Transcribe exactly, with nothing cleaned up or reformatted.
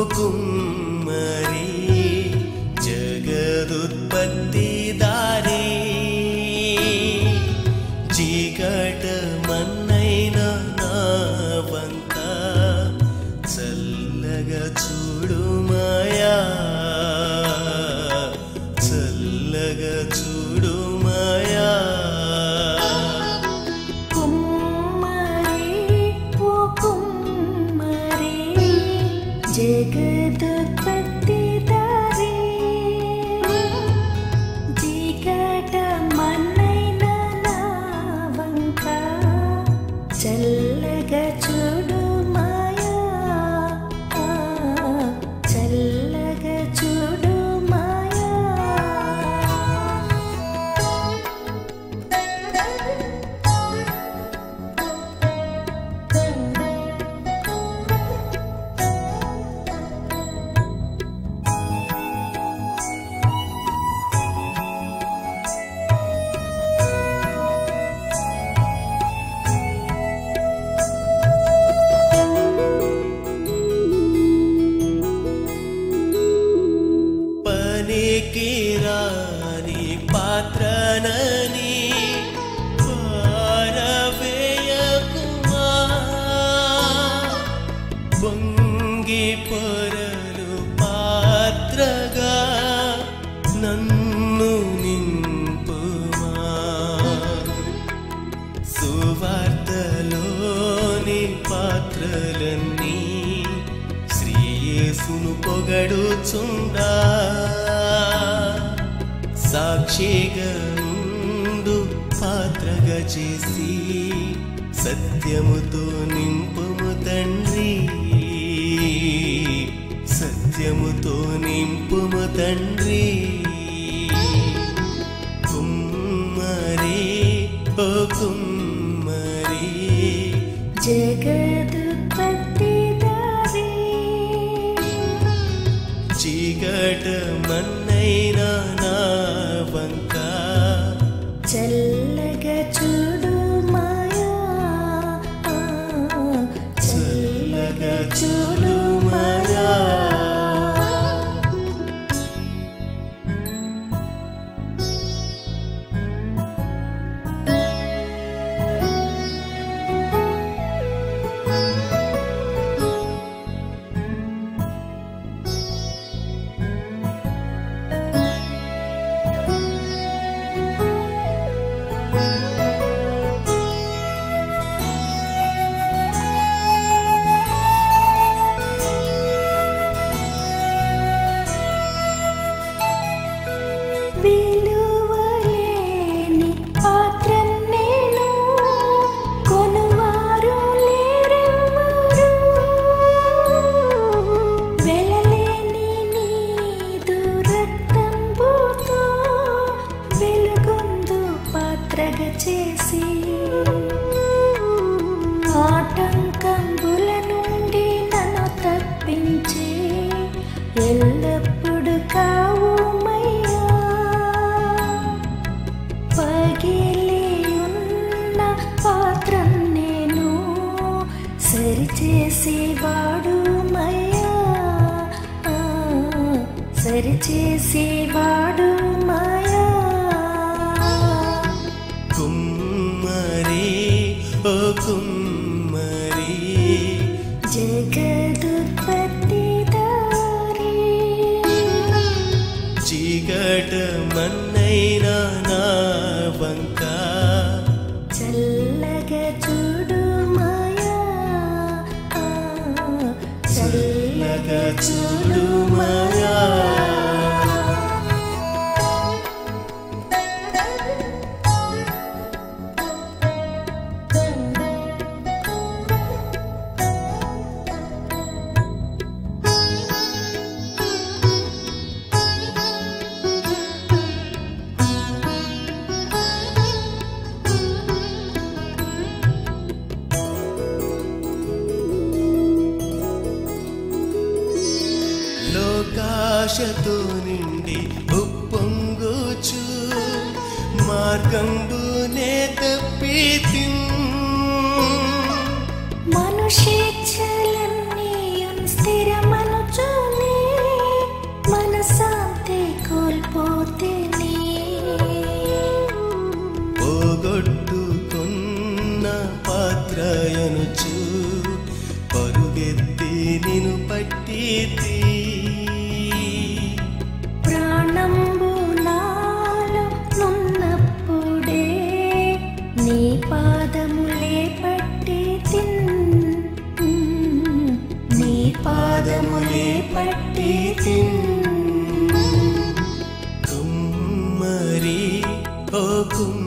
కుమ్మరి జగదుత్పత్తిదారి చీకటమన్నైన నా వంక చల్లగా చూడుమయా చల్లగా చూడుమయా జగదుత్పత్తిదారి చీకటమన్నైన నా వంక చల్లగా చూడుమయా చల్లగా చూడుమయా పనికిరాని పాత్రనని పారవేయకుమా వంగి పొరలు పాత్రగా నన్ను నింపుమా సువార్తలోని పాత్రలన్నీ యేసును పొగడుచుండా సాక్షిగా ఉండు పాత్రగా చేసి సత్యముతో నింపుము తండ్రి సత్యముతో నింపుము తండ్రి కుమ్మరి ఓ కుమ్మరి జగదుత్పత్తిదారి చీకటమన్నైన నా వంక చల్లగా చూడుమయా చల్లగా చూడుమయా విలువలేని పాత్రను నేను కొనువారు లేరెవ్వరు వెలలేని నీదు రక్తంబుతో వెలుగొందు పాత్రగా చేసి ఆటంకంబుల నుండి నన్ను తప్పించి ఎల్లప్పుడు కావుమయ్యా పగిలి ఉన్న పాత్రను నేను సరిచేసి వాడుమయ్యా సరిచేసి వాడుమయ్యా కుమ్మరి ఓ కుమ్మరి జగదుత్పత్తిదారి చీకటమన్నైన నా వంక చల్లగా చూడుమయా చల్లగా చూడుమయా లోకాశతో నిండి ఉప్పొంగుచు మార్గంబునే తప్పితి మనుష్యేచ్ఛలన్నీ స్థిరమనుచు సమగ్రయనుచు పరుగెత్తి నిను పట్టితి ప్రాణంబు నాలో నున్నప్పుడే నీ పాదములే పట్టి తిన్ నీ పాదములే పట్టి తిన్ కుమ్మరి ఓ కుమ్మరి